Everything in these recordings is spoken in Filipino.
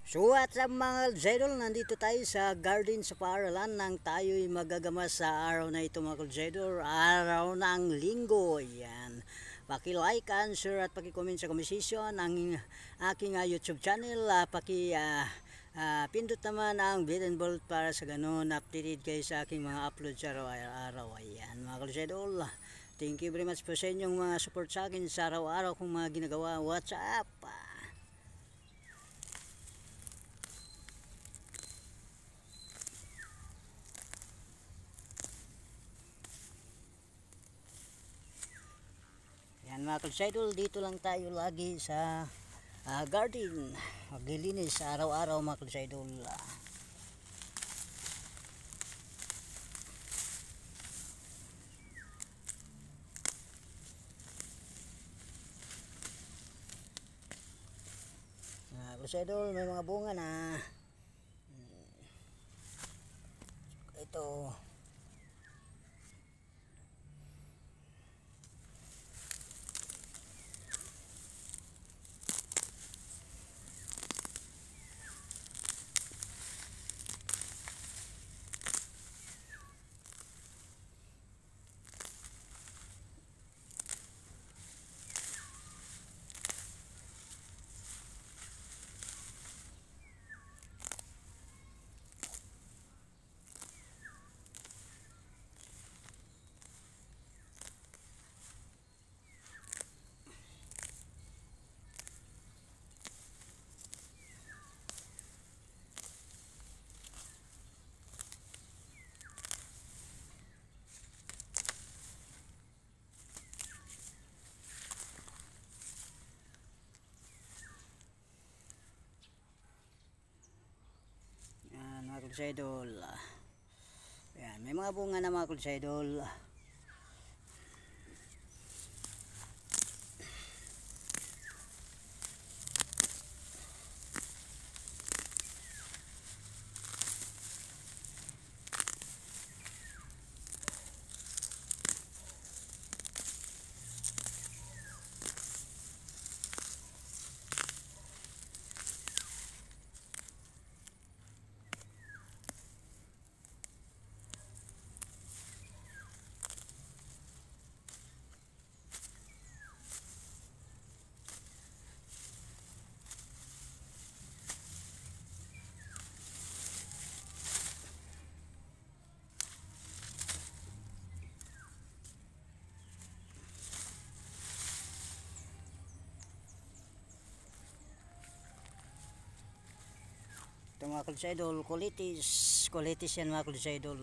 So at sa mga Zedol, nandito tayo sa garden sa paaralan nang tayo'y magagamas sa araw na ito mga Zedol, araw ng linggo. Yan. Paki-like and share at paki-comment sa komisisyon ang aking YouTube channel. Pindot naman ang bell and bolt para sa ganun updated kayo sa aking mga upload sa araw-araw. Ayan mga Zedol. Thank you very much po sa inyong mga support sa akin sa araw-araw kong mga ginagawa. What's up? Yan mga kalsidol, dito lang tayo lagi sa garden, maglilinis araw-araw mga kalsidol. Kalsidol, may mga bunga na ito. Mga kulsidol, ayan, may mga bunga na mga kulsidol. Ito mga kalsidol, kulitis yan mga kalsidol.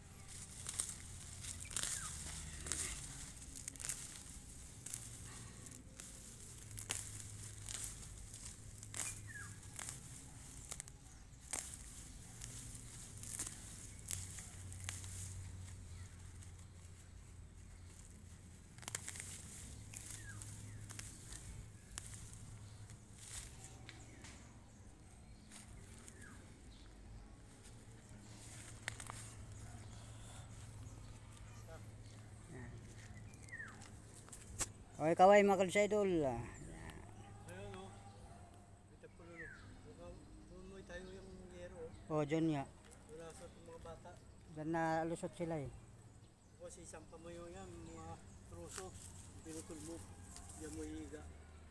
Okay, kaway mga kalsidol. Ayun o. Ito po lalo. Umuwi tayo yung yero o. O, dyan nga. Wala sa mga bata. Dyan na lusot sila eh. Kasi isang pamayo yan, mga troso. Pinutol mo. Diyan mo higa.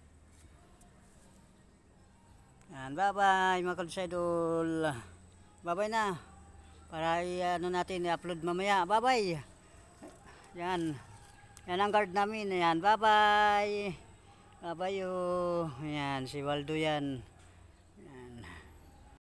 Yan, bye-bye mga kalsidol. Bye-bye na. Para natin i-upload mamaya. Bye-bye. Yan. Yan ang guard namin. Yan, bye-bye. Bye-bye. Yan, si Waldo yan.